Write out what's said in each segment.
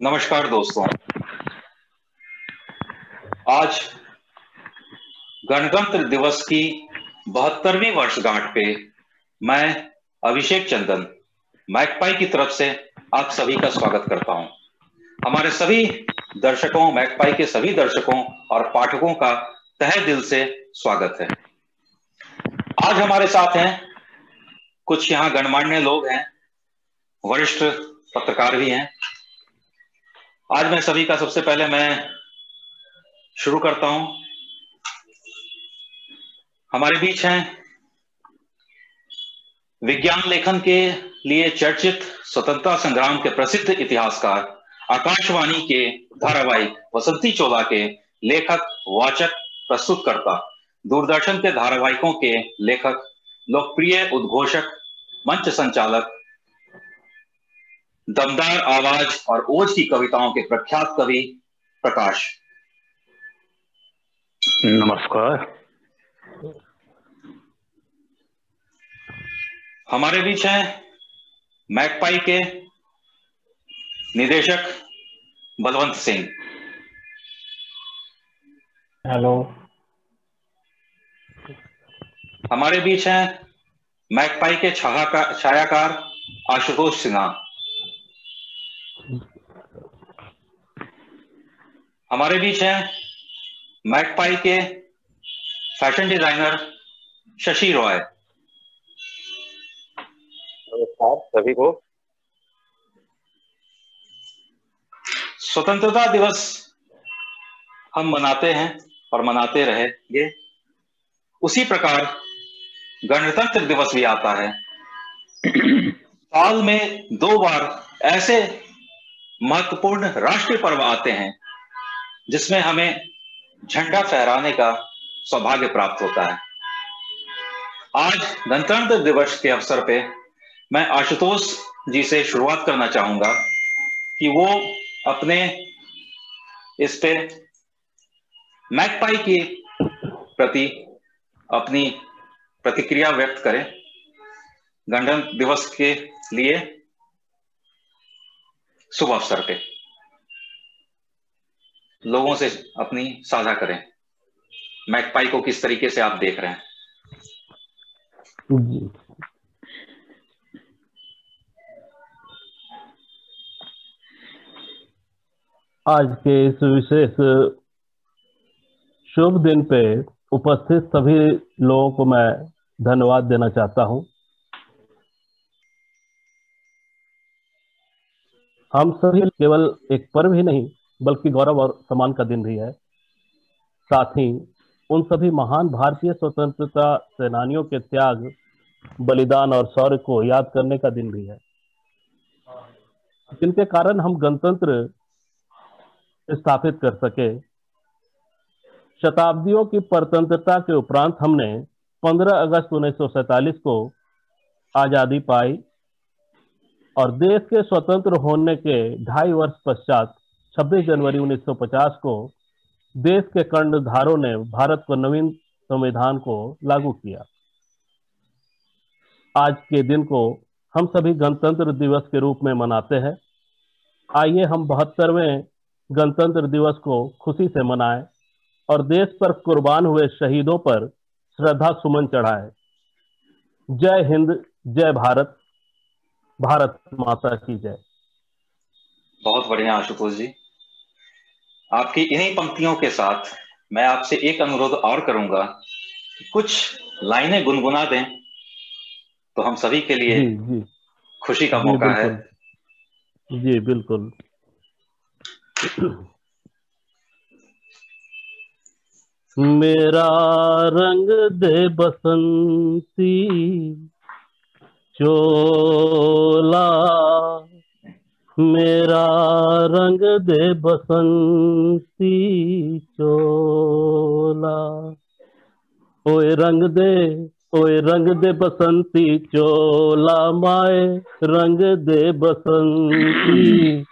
नमस्कार दोस्तों। आज गणतंत्र दिवस की 72वीं वर्षगांठ पे मैं अभिषेक चंदन मैकपाई की तरफ से आप सभी का स्वागत करता हूं। हमारे सभी दर्शकों, मैकपाई के सभी दर्शकों और पाठकों का तहे दिल से स्वागत है। आज हमारे साथ हैं कुछ यहाँ गणमान्य लोग हैं, वरिष्ठ पत्रकार भी हैं। आज मैं सभी का सबसे पहले मैं शुरू करता हूं। हमारे बीच हैं विज्ञान लेखन के लिए चर्चित स्वतंत्रता संग्राम के प्रसिद्ध इतिहासकार, आकाशवाणी के धारावाहिक वसंती चोला के लेखक, वाचक, प्रस्तुतकर्ता, दूरदर्शन के धारावाहिकों के लेखक, लोकप्रिय उद्घोषक, मंच संचालक, दमदार आवाज और ओज की कविताओं के प्रख्यात कवि प्रकाश। नमस्कार। हमारे बीच हैं मैकपाई के निदेशक बलवंत सिंह। हेलो। हमारे बीच हैं मैकपाई के छायाकार आशुतोष सिन्हा। हमारे बीच हैं मैकपाई के फैशन डिजाइनर शशि रॉय। नमस्कार सभी को। स्वतंत्रता दिवस हम मनाते हैं और मनाते रहेंगे। उसी प्रकार गणतंत्र दिवस भी आता है। साल में 2 बार ऐसे महत्वपूर्ण राष्ट्रीय पर्व आते हैं जिसमें हमें झंडा फहराने का सौभाग्य प्राप्त होता है। आज गणतंत्र दिवस के अवसर पे मैं आशुतोष जी से शुरुआत करना चाहूंगा कि वो अपने इस पे मैकपाई के प्रति अपनी प्रतिक्रिया व्यक्त करें। गणतंत्र दिवस के लिए शुभ अवसर पे लोगों से अपनी साझा करें। मैकपाई को किस तरीके से आप देख रहे हैं? जी, आज के इस विशेष शुभ दिन पे उपस्थित सभी लोगों को मैं धन्यवाद देना चाहता हूं। हम सभी केवल एक पर्व ही नहीं बल्कि गौरव और सम्मान का दिन भी है। साथ ही उन सभी महान भारतीय स्वतंत्रता सेनानियों के त्याग, बलिदान और शौर्य को याद करने का दिन भी है, जिनके कारण हम गणतंत्र स्थापित कर सके। शताब्दियों की परतंत्रता के उपरांत हमने 15 अगस्त 1947 को आजादी पाई और देश के स्वतंत्र होने के 2.5 वर्ष पश्चात 26 जनवरी 1950 को देश के कर्णधारों ने भारत को नवीन संविधान को लागू किया। आज के दिन को हम सभी गणतंत्र दिवस के रूप में मनाते हैं। आइए हम 72वें गणतंत्र दिवस को खुशी से मनाएं और देश पर कुर्बान हुए शहीदों पर श्रद्धा सुमन चढ़ाएं। जय हिंद, जय भारत, भारत माता की जय। बहुत बढ़िया आशुतोष जी। आपकी इन्हीं पंक्तियों के साथ मैं आपसे एक अनुरोध और करूंगा कि कुछ लाइनें गुनगुना दें तो हम सभी के लिए जी खुशी का मौका है। जी बिल्कुल। मेरा रंग दे बसंती चोला, मेरा रंग दे बसंती चोला, ओए रंग दे बसंती चोला, माए रंग दे बसंती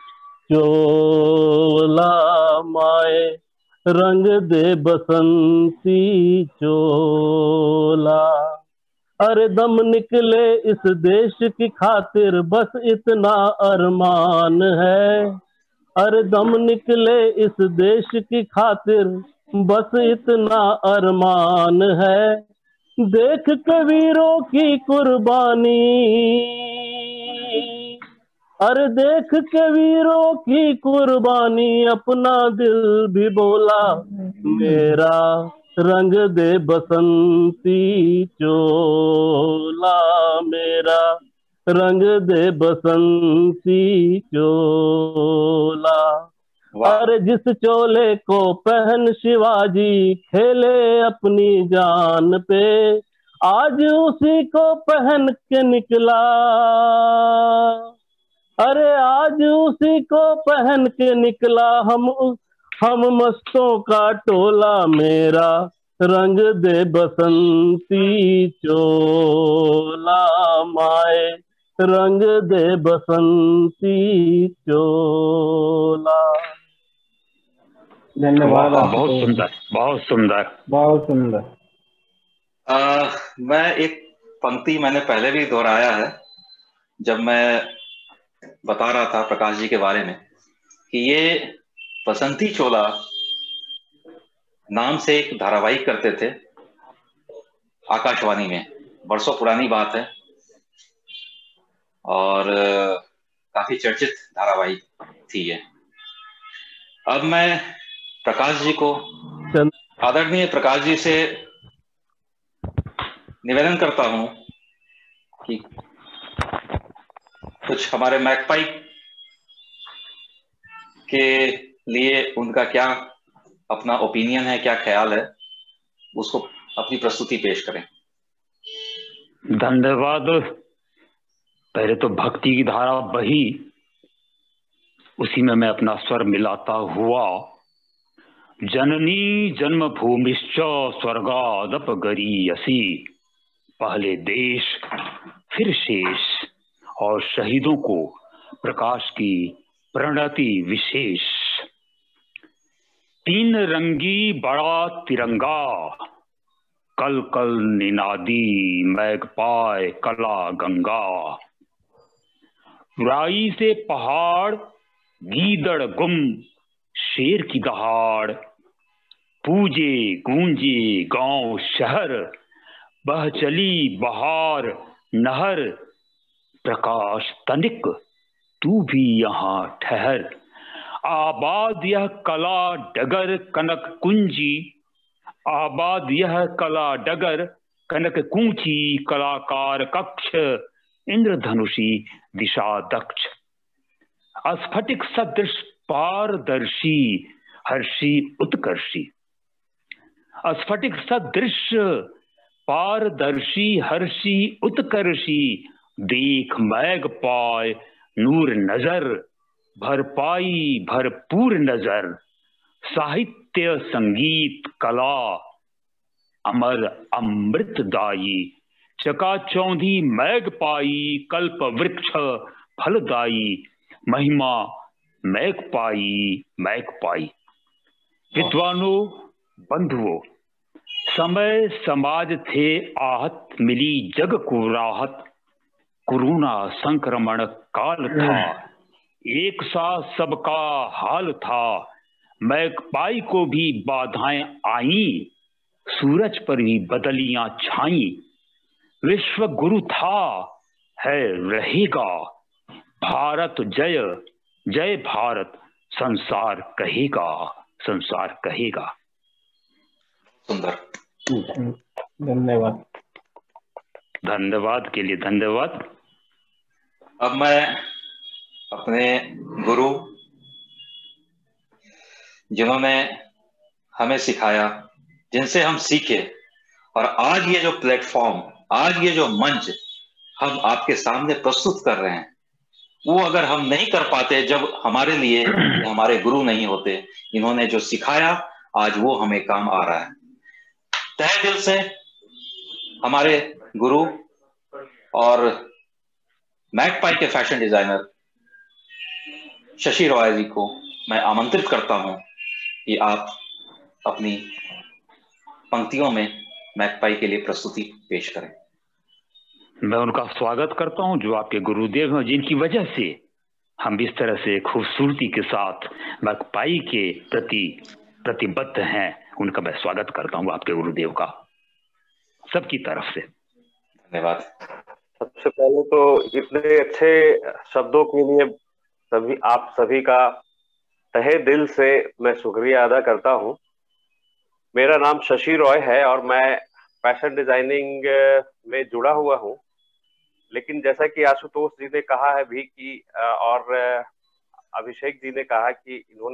चोला, माए रंग दे बसंती चोला। अरे दम निकले इस देश की खातिर बस इतना अरमान है, अरे दम निकले इस देश की खातिर, बस इतना अरमान है। देख के वीरों की कुर्बानी, अरे देख के वीरों की कुर्बानी, अपना दिल भी बोला मेरा, रंग दे बसंती चोला मेरा, रंग दे बसंती चोला। वाह अरे जिस चोले को पहन शिवाजी खेले अपनी जान पे, आज उसी को पहन के निकला, अरे आज उसी को पहन के निकला हम मस्तों का टोला मेरा, रंग दे बसंती चोला माए, रंग दे बसंती चोला। धन्यवाद वाह, आपको। बहुत सुंदर, बहुत सुंदर, बहुत सुंदर। मैं एक पंक्ति मैंने पहले भी दोहराया है जब मैं बता रहा था प्रकाश जी के बारे में, कि ये बसंती चोला नाम से एक धारावाहिक करते थे आकाशवाणी में, बरसों पुरानी बात है, और काफी चर्चित धारावाहिक थी ये। अब मैं प्रकाश जी को, आदरणीय प्रकाश जी से निवेदन करता हूं कि कुछ हमारे मैकपाई के लिए उनका क्या अपना ओपिनियन है, क्या ख्याल है, उसको अपनी प्रस्तुति पेश करें। धन्यवाद। पहले तो भक्ति की धारा बही, उसी में मैं अपना स्वर मिलाता हुआ, जननी जन्मभूमिश्च स्वर्गादप गरीयसी, पहले देश फिर शेष, और शहीदों को प्रकाश की प्रणति विशेष। तीन रंगी बड़ा तिरंगा, कल कल निनादी मैगपाय कला गंगा, राई से पहाड़ गीदड़ गुम शेर की दहाड़, पूजे गूंजे गांव शहर, बह चली बहार नहर, प्रकाश तनिक तू भी यहाँ ठहर, आबाद यह कला डगर कनक कुंजी, आबाद यह कला डगर कनक कुंची, कलाकार कक्ष इंद्रधनुषी दिशा दक्ष, स्फटिक सदृश पारदर्शी हर्षी उत्कर्षी, स्फटिक सदृश पारदर्शी हर्षी उत्कर्षी, देख मैग पाय नूर नजर, भर पाई भरपूर नजर, साहित्य संगीत कला अमर अमृतदायी, चकाचौंधी मैग पाई कल्प वृक्ष फलदायी, महिमा मैग पाई। विद्वानों बंधुओं, समय समाज थे आहत, मिली जग को राहत, कोरोना संक्रमण काल था, एक सा सबका हाल था, मैगपाई को भी बाधाएं आईं, सूरज पर भी बदलियां छाईं, विश्व गुरु था है रहेगा, भारत जय जय भारत, संसार कहेगा संसार कहेगा। सुंदर, धन्यवाद। धन्यवाद के लिए धन्यवाद। अब मैं अपने गुरु, जिन्होंने हमें सिखाया, जिनसे हम सीखे, और आज ये जो प्लेटफॉर्म, आज ये जो मंच हम आपके सामने प्रस्तुत कर रहे हैं, वो अगर हम नहीं कर पाते, जब हमारे लिए हमारे गुरु नहीं होते, इन्होंने जो सिखाया आज वो हमें काम आ रहा है। तहे दिल से हमारे गुरु और मैकपाई के फैशन डिजाइनर शशि रॉय जी को मैं आमंत्रित करता हूं कि आप अपनी पंक्तियों में मैकपाई के लिए प्रस्तुति पेश करें। मैं उनका स्वागत करता हूं, जो आपके गुरुदेव हैं, जिनकी वजह से हम इस तरह से खूबसूरती के साथ मैकपाई के प्रति प्रतिबद्ध हैं, उनका मैं स्वागत करता हूँ आपके गुरुदेव का सबकी तरफ से। धन्यवाद। सबसे पहले तो इतने अच्छे शब्दों के लिए आप सभी का तहे दिल से मैं शुक्रिया अदा करता हूँ। मेरा नाम शशि रॉय है और मैं फैशन डिजाइनिंग में जुड़ा हुआ हूँ, लेकिन जैसा कि आशुतोष जी ने कहा है भी कि और अभिषेक जी ने कहा कि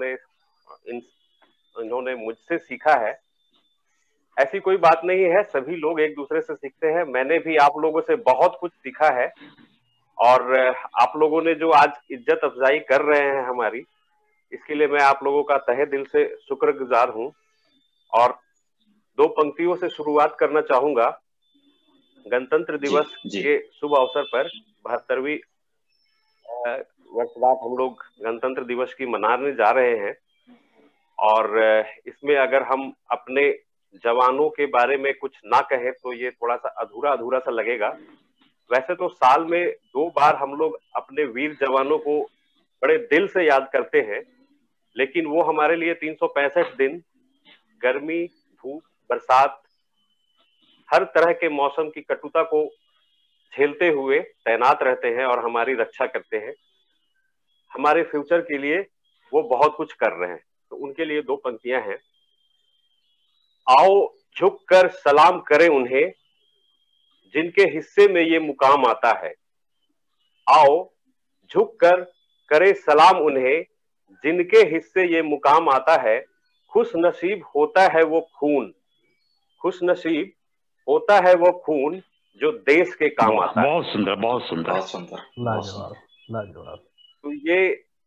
इन्होंने मुझसे सीखा है, ऐसी कोई बात नहीं है। सभी लोग एक दूसरे से सीखते हैं। मैंने भी आप लोगों से बहुत कुछ सीखा है और आप लोगों ने जो आज इज्जत अफजाई कर रहे हैं हमारी, इसके लिए मैं आप लोगों का तहे दिल से शुक्रगुजार हूँ। और 2 पंक्तियों से शुरुआत करना चाहूंगा। गणतंत्र दिवस के शुभ अवसर पर 72वीं वर्षगांठ हम लोग गणतंत्र दिवस की मनाने जा रहे हैं और इसमें अगर हम अपने जवानों के बारे में कुछ ना कहें तो ये थोड़ा सा अधूरा सा लगेगा। वैसे तो साल में 2 बार हम लोग अपने वीर जवानों को बड़े दिल से याद करते हैं, लेकिन वो हमारे लिए 365 दिन गर्मी, धूप, बरसात, हर तरह के मौसम की कटुता को झेलते हुए तैनात रहते हैं और हमारी रक्षा करते हैं। हमारे फ्यूचर के लिए वो बहुत कुछ कर रहे हैं। तो उनके लिए 2 पंक्तियां हैं। आओ झुककर सलाम करें उन्हें जिनके हिस्से में ये मुकाम आता है। आओ झुककर करे सलाम उन्हें जिनके हिस्से ये मुकाम आता है। खुश नसीब होता है वो खून, खुश नसीब होता है वो खून जो देश के काम आता है। बहुत सुंदर, बहुत सुंदर, बहुत सुंदर, लाजवाब, लाजवाब। तो ये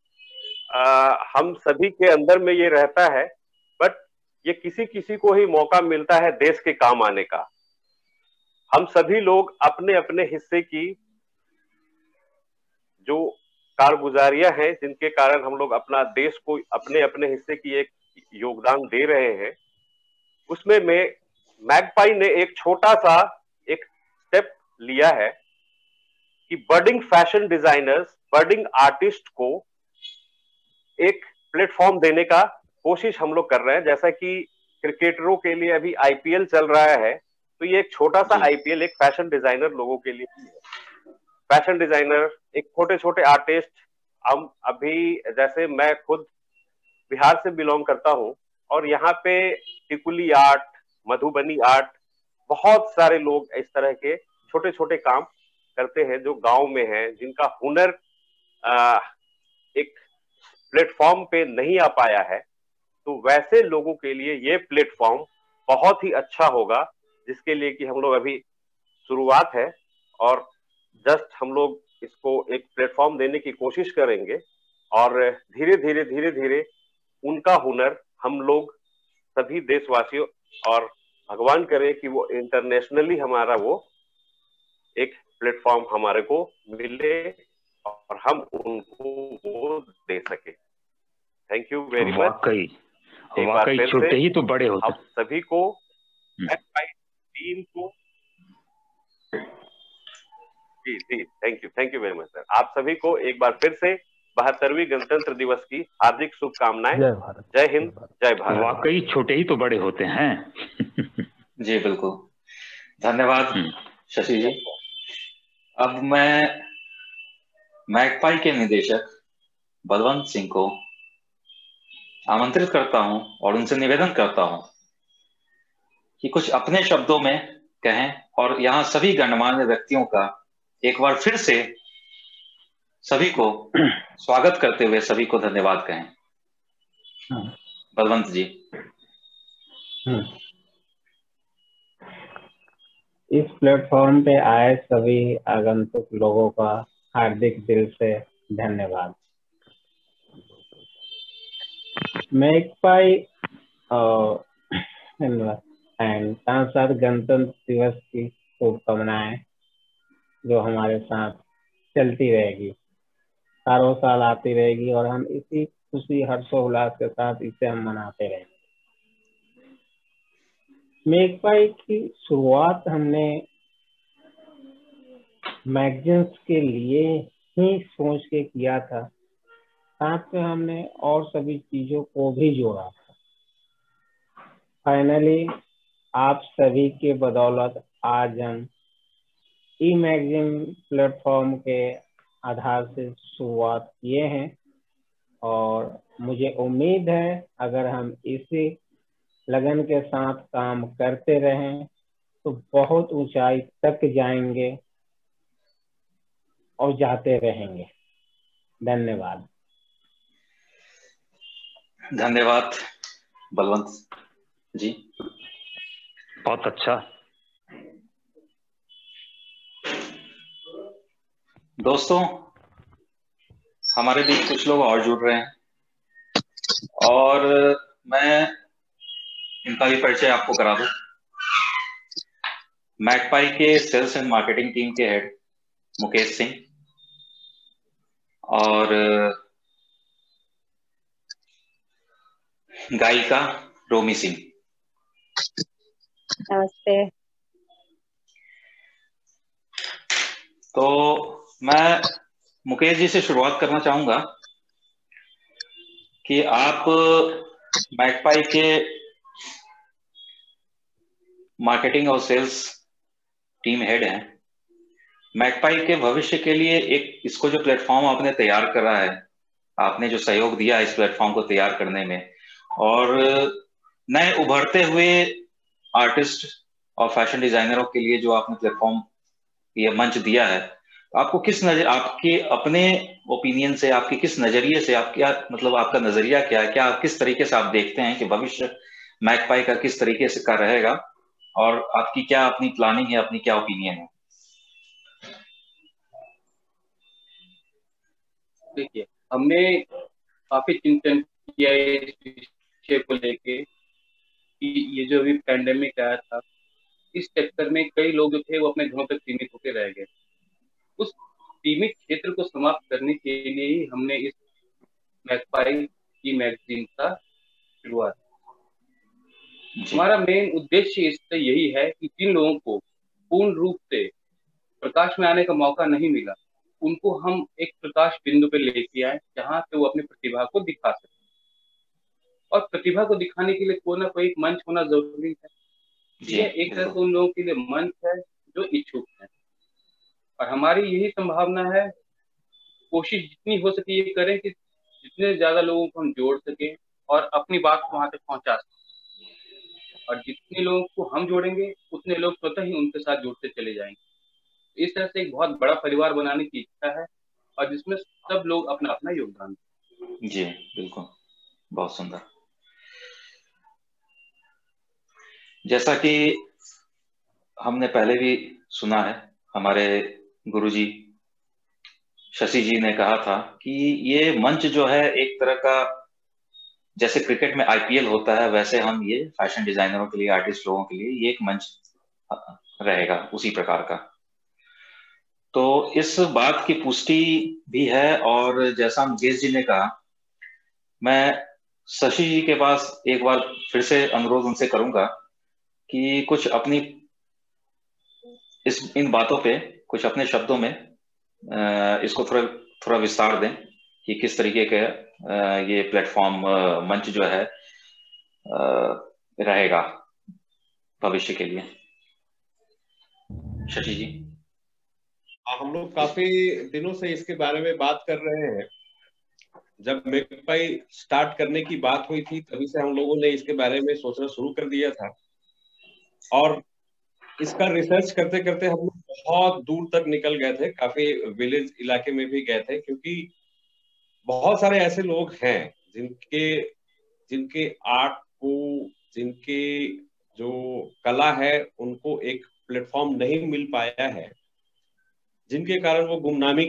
हम सभी के अंदर में ये रहता है, बट ये किसी किसी को ही मौका मिलता है देश के काम आने का। हम सभी लोग अपने अपने हिस्से की जो कारगुजारियां हैं, जिनके कारण हम लोग अपना देश को अपने अपने हिस्से की एक योगदान दे रहे हैं, उसमें में मैगपाई ने एक छोटा सा एक स्टेप लिया है कि birding fashion designers, birding artist को एक प्लेटफॉर्म देने का कोशिश हम लोग कर रहे हैं। जैसा कि क्रिकेटरों के लिए अभी आईपीएल चल रहा है, तो ये एक छोटा सा आईपीएल एक फैशन डिजाइनर लोगों के लिए है। फैशन डिजाइनर, एक छोटे छोटे आर्टिस्ट, हम अभी जैसे मैं खुद बिहार से बिलोंग करता हूँ और यहाँ पे टिकुली आर्ट, मधुबनी आर्ट, बहुत सारे लोग इस तरह के छोटे छोटे काम करते हैं जो गांव में हैं, जिनका हुनर एक प्लेटफॉर्म पे नहीं आ पाया है। तो वैसे लोगों के लिए ये प्लेटफॉर्म बहुत ही अच्छा होगा, जिसके लिए कि हम लोग अभी शुरुआत है और जस्ट हम लोग इसको एक प्लेटफॉर्म देने की कोशिश करेंगे और धीरे धीरे धीरे धीरे उनका हुनर हम लोग सभी देशवासियों और भगवान करे कि वो इंटरनेशनली हमारा वो एक प्लेटफॉर्म हमारे को मिले और हम उनको वो दे सके। Thank you very much. वाकई छोटे ही तो बड़े होते। आप सभी को, टीम को, जी thank you very much sir. आप सभी को एक बार फिर से 72वीं गणतंत्र दिवस की हार्दिक शुभकामनाएं। जय हिंद, जय भारत। वाकई छोटे ही तो बड़े होते हैं। जी बिल्कुल, धन्यवाद शशि जी। अब मैं मैगपाई के निदेशक बलवंत सिंह को आमंत्रित करता हूं और उनसे निवेदन करता हूं कि कुछ अपने शब्दों में कहें और यहाँ सभी गणमान्य व्यक्तियों का एक बार फिर से सभी को स्वागत करते हुए सभी को धन्यवाद कहें। बलवंत जी। इस प्लेटफॉर्म पे आए सभी आगंतुक लोगों का हार्दिक दिल से धन्यवाद। मैगपाई एंड सांसद गणतंत्र दिवस की शुभकामनाएं जो हमारे साथ चलती रहेगी, सालों साल आती रहेगी और हम इसी खुशी हर्षोल्लास के साथ इसे हम मनाते रहेंगे। मैगपाई की शुरुआत हमने मैगजीन्स के लिए ही सोच के किया था साथ में हमने और सभी चीजों को भी जोड़ा। फाइनली आप सभी के बदौलत आज हम ई मैगजीन प्लेटफॉर्म के आधार से शुरुआत किए हैं, और मुझे उम्मीद है अगर हम इसी लगन के साथ काम करते रहें तो बहुत ऊंचाई तक जाएंगे और जाते रहेंगे। धन्यवाद। धन्यवाद बलवंत जी। बहुत अच्छा। दोस्तों, हमारे बीच कुछ लोग और जुड़ रहे हैं और मैं इनका भी परिचय आपको करा दूं। मैकपाई के सेल्स एंड मार्केटिंग टीम के हेड मुकेश सिंह और गायिका रोमी सिंह। नमस्ते। तो मैं मुकेश जी से शुरुआत करना चाहूंगा कि आप मैकपाई के मार्केटिंग और सेल्स टीम हेड हैं। मैकपाई के भविष्य के लिए एक इसको जो प्लेटफॉर्म आपने तैयार करा है, आपने जो सहयोग दिया इस प्लेटफॉर्म को तैयार करने में, और नए उभरते हुए आर्टिस्ट और फैशन डिजाइनरों के लिए जो आपने प्लेटफॉर्म ये मंच दिया है, तो आपको किस नजर, आपके अपने ओपिनियन से, आपके किस नजरिए से, आप क्या मतलब आपका नजरिया क्या है, क्या आप किस तरीके से आप देखते हैं कि भविष्य मैकपाई का किस तरीके से का रहेगा, और आपकी क्या अपनी प्लानिंग है, अपनी क्या ओपिनियन है? देखिए, हमने काफी चिंतन किया इस विषय को लेके कि ये जो अभी पैंडेमिक आया था, इस चक्कर में कई लोग जो थे वो अपने घरों तक सीमित होकर रह गए। उस सीमित क्षेत्र को समाप्त करने के लिए ही हमने इस मैकपाई की मैगजीन का शुरुआत। हमारा मेन उद्देश्य इससे यही है कि जिन लोगों को पूर्ण रूप से प्रकाश में आने का मौका नहीं मिला, उनको हम एक प्रकाश बिंदु पे लेके आए जहां पे वो अपनी प्रतिभा को दिखा सके। और प्रतिभा को दिखाने के लिए कोई ना कोई एक मंच होना जरूरी है। ये एक तरह से उन लोगों के लिए मंच है जो इच्छुक है, और हमारी यही संभावना है, कोशिश जितनी हो सके ये करें कि जितने ज्यादा लोगों को हम जोड़ सके और अपनी बात को वहां तक पहुंचा सके। और जितने लोगों को हम जोड़ेंगे उतने लोग स्वतः ही उनके साथ जुड़ते चले जाएंगे। इस तरह से एक बहुत बड़ा परिवार बनाने की इच्छा है, और जिसमें सब लोग अपना अपना योगदान दें। जी बिल्कुल, बहुत सुंदर। जैसा कि हमने पहले भी सुना है, हमारे गुरुजी शशि जी ने कहा था कि ये मंच जो है एक तरह का, जैसे क्रिकेट में आईपीएल होता है, वैसे हम ये फैशन डिजाइनरों के लिए, आर्टिस्ट लोगों के लिए ये एक मंच रहेगा उसी प्रकार का। तो इस बात की पुष्टि भी है, और जैसा मुकेश जी ने कहा, मैं शशि जी के पास एक बार फिर से अनुरोध उनसे करूंगा कि कुछ अपनी इन बातों पे कुछ अपने शब्दों में इसको थोड़ा विस्तार दें कि किस तरीके के ये प्लेटफॉर्म मंच जो है रहेगा भविष्य के लिए। शशि जी। हम लोग काफी दिनों से इसके बारे में बात कर रहे हैं। जब मैकपाई स्टार्ट करने की बात हुई थी तभी से हम लोगों ने इसके बारे में सोचना शुरू कर दिया था, और इसका रिसर्च करते करते हम लोग बहुत दूर तक निकल गए थे, काफी विलेज इलाके में भी गए थे, क्योंकि बहुत सारे ऐसे लोग हैं जिनके आर्ट को, जिनके जो कला है उनको एक प्लेटफॉर्म नहीं मिल पाया है, जिनके कारण वो गुमनामी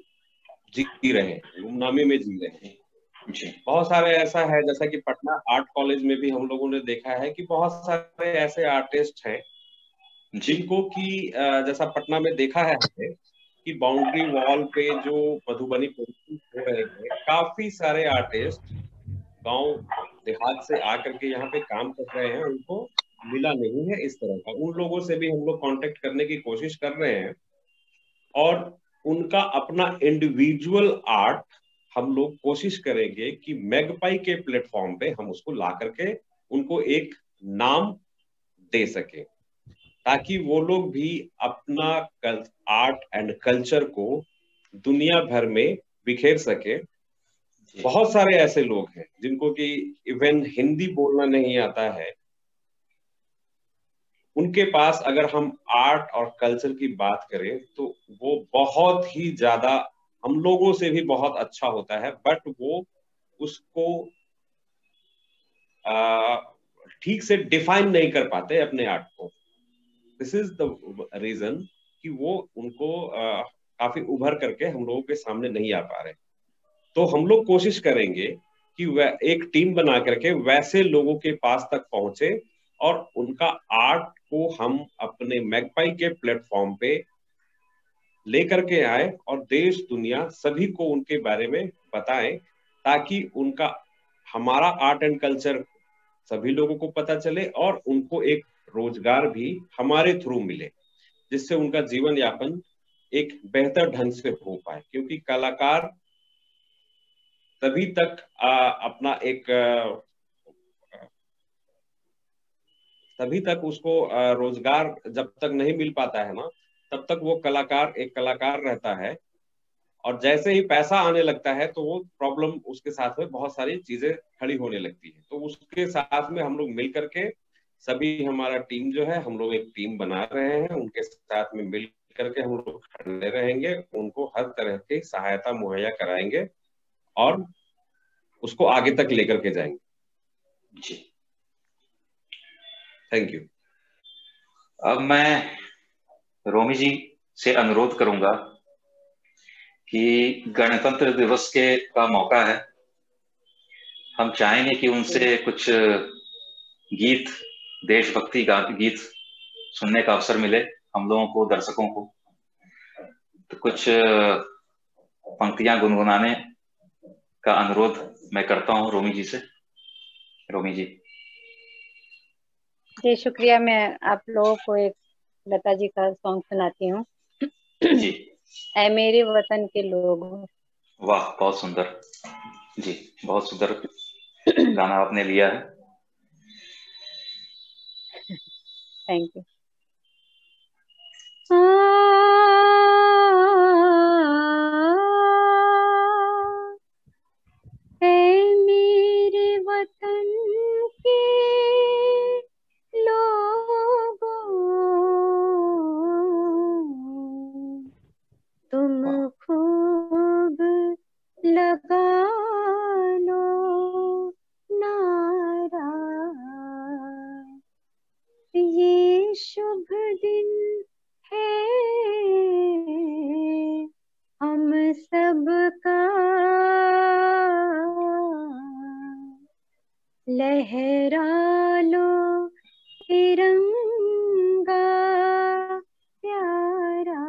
में जी रहे हैं। बहुत सारे ऐसा है, जैसा कि पटना आर्ट कॉलेज में भी हम लोगों ने देखा है कि बहुत सारे ऐसे आर्टिस्ट हैं जिनको कि जैसा पटना में देखा है कि बाउंड्री वॉल पे जो मधुबनी पेंटिंग हो रहे हैं, काफी सारे आर्टिस्ट गांव देहात से आकर के यहाँ पे काम कर रहे हैं, उनको मिला नहीं है इस तरह का। उन लोगों से भी हम लोग कांटेक्ट करने की कोशिश कर रहे हैं, और उनका अपना इंडिविजुअल आर्ट हम लोग कोशिश करेंगे कि मैगपाई के प्लेटफॉर्म पे हम उसको ला करके उनको एक नाम दे सके, ताकि वो लोग भी अपना आर्ट एंड कल्चर को दुनिया भर में बिखेर सके। बहुत सारे ऐसे लोग हैं जिनको कि इवन हिंदी बोलना नहीं आता है, उनके पास अगर हम आर्ट और कल्चर की बात करें तो वो बहुत ही ज्यादा हम लोगों से भी बहुत अच्छा होता है, बट वो उसको ठीक से डिफाइन नहीं कर पाते अपने आर्ट को। दिस इज द रीजन कि वो उनको काफी उभर करके हम लोगों के सामने नहीं आ पा रहे। तो हम लोग कोशिश करेंगे कि एक टीम बना करके वैसे लोगों के पास तक पहुंचे और उनका आर्ट को हम अपने मैगपाई के प्लेटफॉर्म पे लेकर के आए और देश दुनिया सभी को उनके बारे में बताएं, ताकि उनका हमारा आर्ट एंड कल्चर सभी लोगों को पता चले और उनको एक रोजगार भी हमारे थ्रू मिले, जिससे उनका जीवन यापन एक बेहतर ढंग से हो पाए। क्योंकि कलाकार तभी तक अपना एक तभी तक उसको रोजगार जब तक नहीं मिल पाता है ना, तब तक वो कलाकार एक कलाकार रहता है। और जैसे ही पैसा आने लगता है तो वो प्रॉब्लम उसके साथ में बहुत सारी चीजें खड़ी होने लगती है। तो उसके साथ में हम लोग मिल करके सभी हमारा टीम जो है, हम लोग एक टीम बना रहे हैं, उनके साथ में मिल करके हम लोग खड़े रहेंगे, उनको हर तरह की सहायता मुहैया कराएंगे और उसको आगे तक लेकर के जाएंगे। जी, थैंक यू। अब मैं रोमी जी से अनुरोध करूंगा कि गणतंत्र दिवस का मौका है, हम चाहेंगे कि उनसे कुछ गीत, देशभक्ति गीत सुनने का अवसर मिले हम लोगों को, दर्शकों को। तो कुछ पंक्तियां गुनगुनाने का अनुरोध मैं करता हूं रोमी जी से। रोमी जी। जी शुक्रिया। मैं आप लोगों को एक लता जी का सॉन्ग सुनाती हूँ। जी। ऐ मेरे वतन के लोग। वाह, बहुत सुंदर जी, बहुत सुंदर गाना आपने लिया है। Thank you. ऐ मेरे वतन के लोगों, तुम खूब लगा लो नारा, ये शुभ दिन है हम सबका, लहरा लो तिरंगा प्यारा,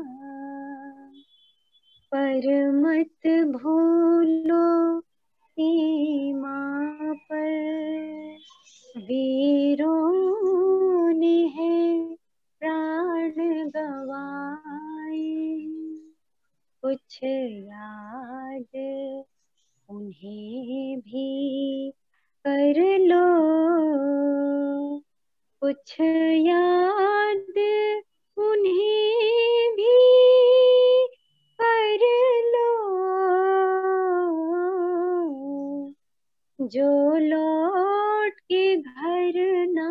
पर मत भूलो सीमा पर वीरों ने है प्राण गवाए, कुछ याद उन्हें भी कर लो, कुछ याद उन्हें भी कर लो, जो लौट के घर ना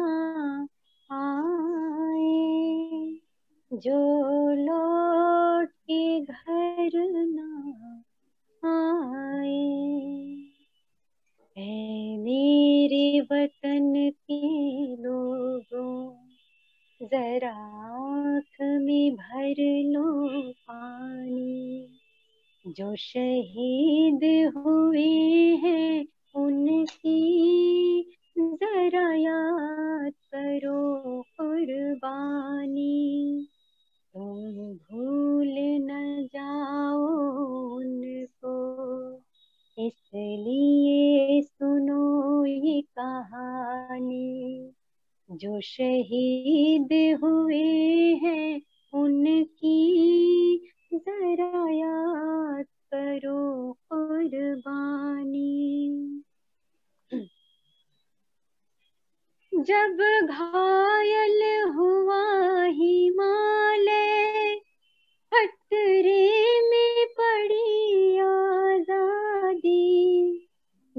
आए, जो लौट के घर ना आए। ऐ मेरे वतन के लोगों, जरा आँख में भर लो पानी, जो शहीद हुए हैं उनकी जरा याद करो कुर्बानी, तुम भूल न जाओ उनको, इसलिए सुनो ये कहानी, जो शहीद हुए हैं उनकी जरा याद करो कुर्बानी।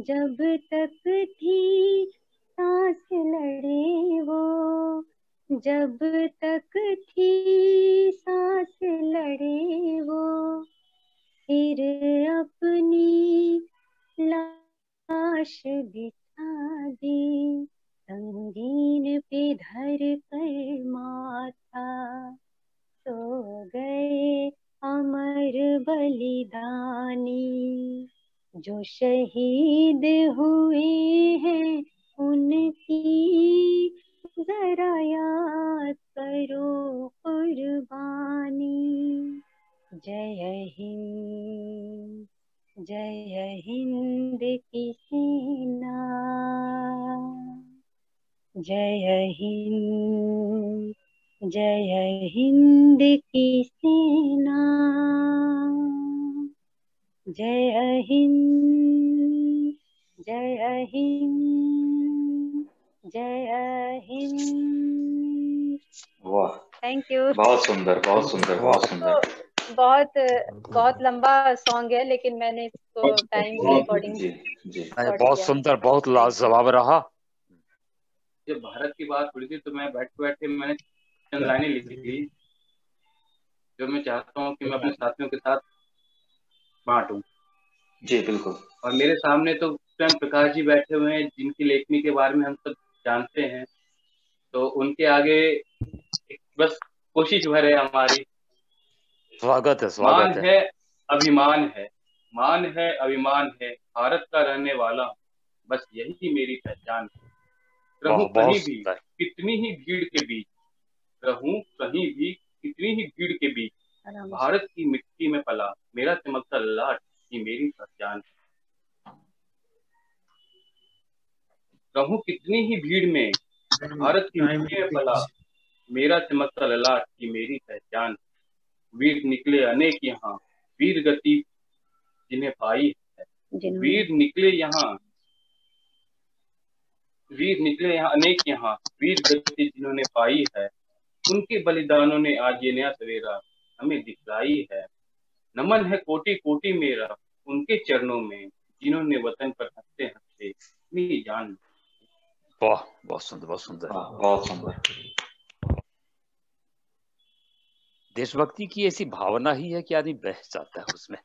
जब तक थी सांस लड़े वो, जब तक थी सांस लड़े वो, फिर अपनी लाश बिछा दी, संगीन पे धर कर माथा, सो गए अमर बलिदानी। जो शहीद हुए हैं उनकी जरा याद करो कुर्बानी। जय हिंद, जय हिंद की सेना, जय हिंद, जय हिंद की सेना, जय हिंद, जय हिंद, जय हिंद। वाह, थैंक यू। बहुत सुंदर, बहुत सुंदर, बहुत सुंदर। बहुत बहुत लंबा सॉन्ग है, लेकिन मैंने इसको टाइम के अकॉर्डिंग बहुत सुंदर, बहुत लाजवाब रहा। जब भारत की बात हुई थी तो मैं बैठे बैठे मैंने चंद लाइनें लिखी थी जो मैं चाहता हूँ कि मैं अपने साथियों के साथ बांटूं। जी बिल्कुल। और मेरे सामने तो स्वयं प्रकाश जी बैठे हुए हैं जिनकी लेखनी के बारे में हम सब जानते हैं, तो उनके आगे बस कोशिश भर है हमारी। स्वागत है, स्वागत है, अभिमान है, मान है, अभिमान है, भारत का रहने वाला, बस यही मेरी पहचान है। रहूं कहीं भी कितनी ही भीड़ के बीच, रहूं कहीं भी कितनी ही भीड़ के बीच, भारत की मिट्टी में पला मेरा चमकता लाट ही मेरी पहचान है। रहूं कितनी ही भीड़ में, भारत की मिट्टी में पला मेरा चमकता ललाट ही मेरी पहचान। वीर निकले अनेक यहाँ, वीर गति जिन्हें पाई है, वीर निकले यहाँ, वीर निकले यहाँ अनेक यहाँ, वीर गति जिन्होंने पाई है, उनके बलिदानों ने आज ये नया सवेरा हमें दिखलाई है। नमन है कोटि कोटि मेरा उनके चरणों में, जिन्होंने वतन पर हंसते हंसते अपनी जान। वाह, बहुत सुंदर, बहुत सुंदर, बहुत सुंदर। देशभक्ति की ऐसी भावना ही है कि आदमी बह जाता है उसमें।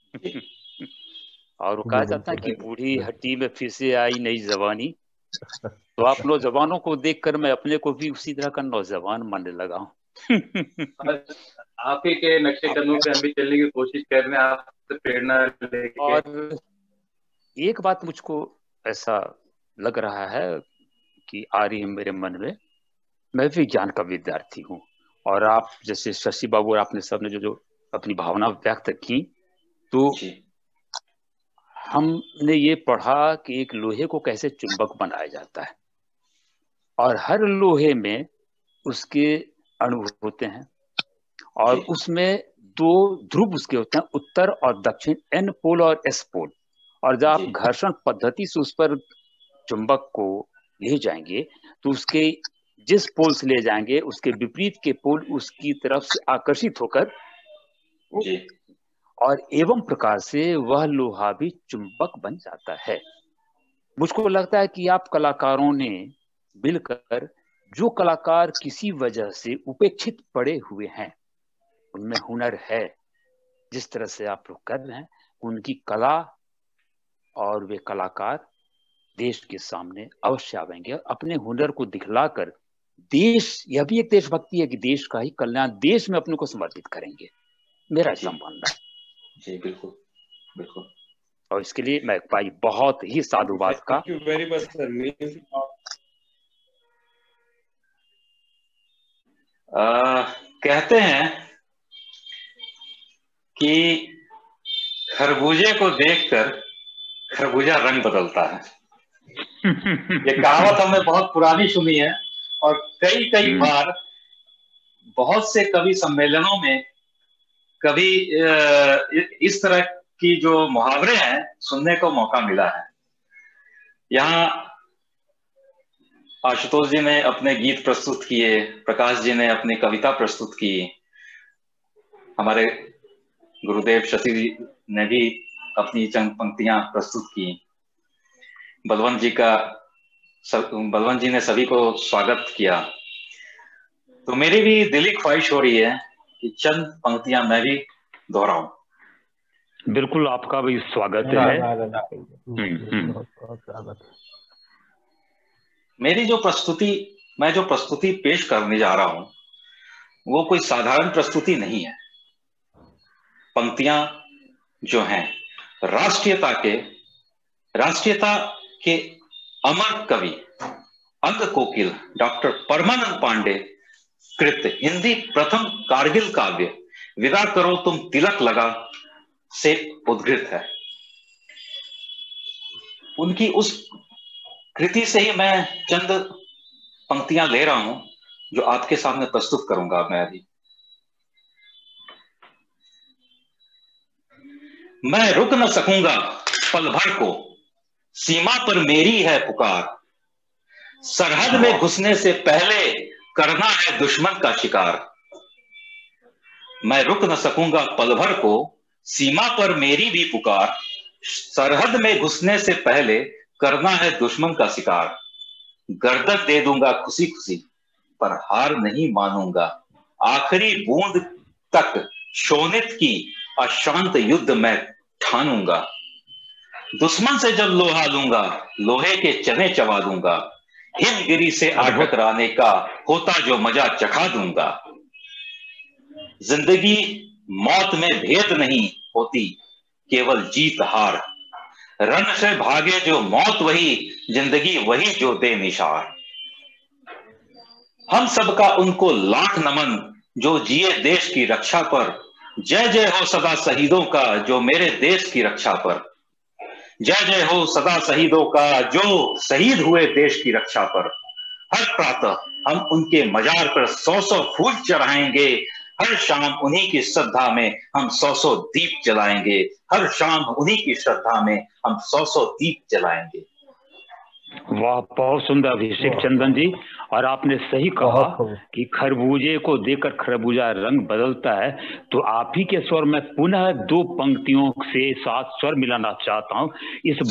और वो कहा जाता है कि बूढ़ी हड्डी में फिर से आई नई जवानी। तो आप नौजवानों को देखकर मैं अपने को भी उसी तरह का नौजवान मानने लगा हूँ। आप ही के नक्शे कदमों पे हम भी चलने की कोशिश कर रहे हैं, आपसे प्रेरणा लेके। और एक बात मुझको ऐसा लग रहा है कि आ रही है मेरे मन में, मैं विज्ञान का विद्यार्थी हूँ, और आप जैसे शशि बाबू और आपने सबने जो अपनी भावना व्यक्त की, तो हमने ये पढ़ा कि एक लोहे को कैसे चुंबक बनाया जाता है, और हर लोहे में उसके अणु होते हैं, और उसमें दो ध्रुव उसके होते हैं, उत्तर और दक्षिण, एन पोल और एस पोल। और जब आप घर्षण पद्धति से उस पर चुंबक को ले जाएंगे तो उसके जिस पोल से ले जाएंगे उसके विपरीत के पोल उसकी तरफ से आकर्षित होकर और एवं प्रकार से वह लोहा भी चुंबक बन जाता है। मुझको लगता है कि आप कलाकारों ने मिलकर, जो कलाकार किसी वजह से उपेक्षित पड़े हुए हैं, उनमें हुनर है, जिस तरह से आप लोग कर रहे हैं, उनकी कला और वे कलाकार देश के सामने अवश्य आवेंगे, अपने हुनर को दिखलाकर देश, यह भी एक देशभक्ति है कि देश का ही कल्याण, देश में अपने को समर्पित करेंगे, मेरा ऐसा मानना है। जी बिल्कुल बिल्कुल। और इसके लिए मैं भाई बहुत ही साधुवाद का। Thank you very much sir. कहते हैं कि खरबूजे को देखकर खरबूजा रंग बदलता है। ये कहावत हमने बहुत पुरानी सुनी है, और कई बार बहुत से कवि सम्मेलनों में कभी इस तरह की जो मुहावरे हैं सुनने को मौका मिला है। यहाँ आशुतोष जी ने अपने गीत प्रस्तुत किए, प्रकाश जी ने अपनी कविता प्रस्तुत की, हमारे गुरुदेव शशि जी ने भी अपनी चंद पंक्तियां प्रस्तुत की। बलवंत जी ने सभी को स्वागत किया, तो मेरी भी दिली ख्वाहिश हो रही है कि चंद पंक्तियां मैं भी दोहराऊं। बिल्कुल, आपका भी स्वागत है। मेरी मैं जो प्रस्तुति पेश करने जा रहा हूं वो कोई साधारण प्रस्तुति नहीं है। पंक्तियां जो हैं राष्ट्रीयता के अमर कवि अंग कोकिल डॉक्टर परमानंद पांडे कृत हिंदी प्रथम कारगिल काव्य विदा करो तुम तिलक लगा से उद्घृत है। उनकी उस कृति से ही मैं चंद पंक्तियां ले रहा हूं जो आपके सामने प्रस्तुत करूंगा मैं अभी। मैं रुक न सकूंगा पल भर को, सीमा पर मेरी है पुकार, सरहद में घुसने से पहले करना है दुश्मन का शिकार। मैं रुक न सकूंगा पल भर को, सीमा पर मेरी भी पुकार, सरहद में घुसने से पहले करना है दुश्मन का शिकार। गर्दन दे दूंगा खुशी खुशी पर हार नहीं मानूंगा, आखिरी बूंद तक शोणित की अशांत युद्ध मैं ठानूंगा। दुश्मन से जब लोहा लूंगा लोहे के चने चबा दूंगा, हिमगिरी से आग टकराने का होता जो मजा चखा दूंगा। जिंदगी मौत में भेद नहीं होती केवल जीत हार, रण से भागे जो मौत वही जिंदगी वही जो दे निशार। हम सबका उनको लाख नमन जो जिए देश की रक्षा पर, जय जय हो सदा शहीदों का जो मेरे देश की रक्षा पर, जय जय हो सदा शहीदों का जो शहीद हुए देश की रक्षा पर। हर प्रातः हम उनके मजार पर 100-100 फूल चढ़ाएंगे, हर शाम उन्हीं की श्रद्धा में हम 100-100 दीप जलाएंगे, हर शाम उन्हीं की श्रद्धा में हम 100-100 दीप जलाएंगे। वाह, बहुत सुंदर अभिषेक चंदन जी। और आपने सही कहा कि खरबूजे को देखकर खरबूजा रंग बदलता है। तो आप ही के स्वर में पुनः 2 पंक्तियों से साथ स्वर मिलाना चाहता हूं इस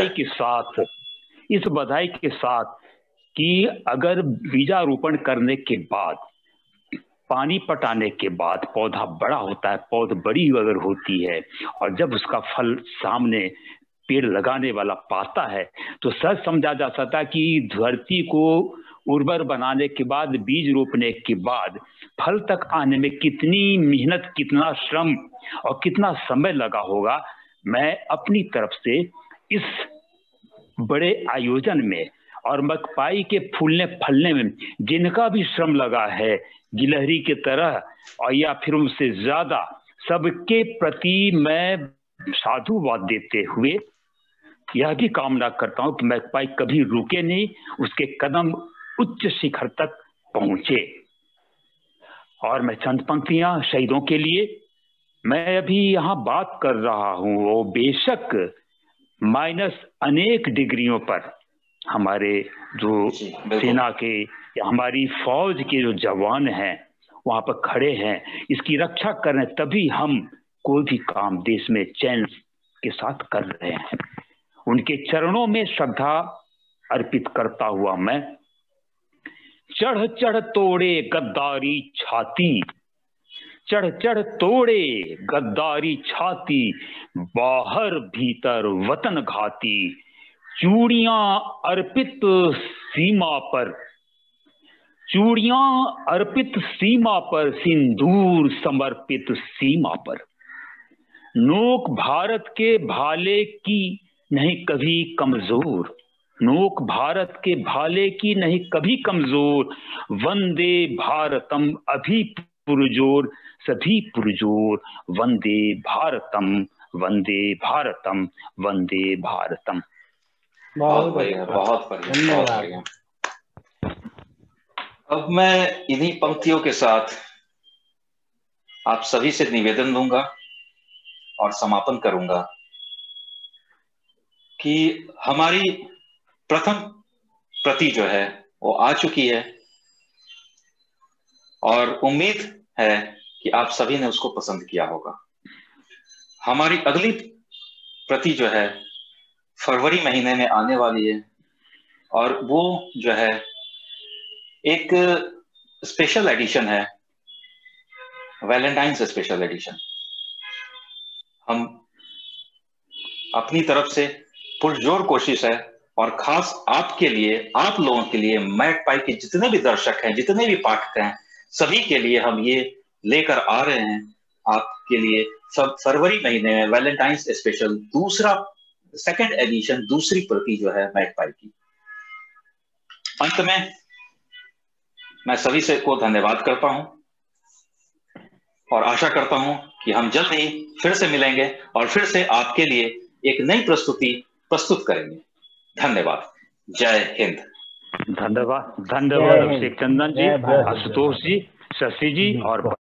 बधाई के साथ कि अगर बीजारोपण करने के बाद, पानी पटाने के बाद पौधा बड़ा होता है, पौध बड़ी अगर होती है और जब उसका फल सामने पेड़ लगाने वाला पाता है तो सच समझा जा सकता है कि धरती को उर्वर बनाने के बाद, बीज रोपने के बाद फल तक आने में कितनी मेहनत, कितना श्रम और कितना समय लगा होगा। मैं अपनी तरफ से इस बड़े आयोजन में और मकपाई के फूलने फलने में जिनका भी श्रम लगा है, गिलहरी की तरह और या फिर उनसे ज्यादा, सबके प्रति मैं साधुवाद देते हुए यह भी कामना करता हूं कि मकपाई कभी रुके नहीं, उसके कदम उच्च शिखर तक पहुंचे। और मैं चंद पंक्तियां शहीदों के लिए मैं अभी यहाँ बात कर रहा हूं, वो बेशक माइनस अनेक डिग्रियों पर हमारे जो सेना के या हमारी फौज के जो जवान हैं वहां पर खड़े हैं, इसकी रक्षा कर रहे हैं, तभी हम कोई भी काम देश में चैन के साथ कर रहे हैं। उनके चरणों में श्रद्धा अर्पित करता हुआ मैं चढ़ चढ़ तोड़े गद्दारी छाती, चढ़ चढ़ तोड़े गद्दारी छाती, बाहर भीतर वतन घाती, चूड़ियां अर्पित सीमा पर, चूड़ियां अर्पित सीमा पर, सिंदूर समर्पित सीमा पर। नोक भारत के भाले की नहीं कभी कमजोर, नोक भारत के भाले की नहीं कभी कमजोर, वंदे भारतम अभी पुरजोर, सभी पुरजोर, वंदे भारतम, वंदे भारतम, वंदे भारतम। बहुत बढ़िया, बहुत बढ़िया, बहुत बढ़िया। अब मैं इन्हीं पंक्तियों के साथ आप सभी से निवेदन लूंगा और समापन करूंगा कि हमारी प्रथम प्रति जो है वो आ चुकी है और उम्मीद है कि आप सभी ने उसको पसंद किया होगा। हमारी अगली प्रति जो है फरवरी महीने में आने वाली है, और वो जो है एक स्पेशल एडिशन है, वैलेंटाइंस स्पेशल एडिशन। हम अपनी तरफ से पुरजोर कोशिश है, और खास आपके लिए, आप लोगों के लिए, मैगपाई के जितने भी दर्शक हैं, जितने भी पाठक हैं, सभी के लिए हम ये लेकर आ रहे हैं आपके लिए सब फरवरी महीने में वैलेंटाइंस स्पेशल सेकंड एडिशन, दूसरी प्रति जो है मैगपाई की। अंत में मैं सभी से को धन्यवाद करता हूं, और आशा करता हूं कि हम जल्द ही फिर से मिलेंगे और फिर से आपके लिए एक नई प्रस्तुति प्रस्तुत करेंगे। धन्यवाद। जय हिंद। धन्यवाद। धन्यवाद अभिषेक चंदन जी, आशुतोष जी, शशि जी और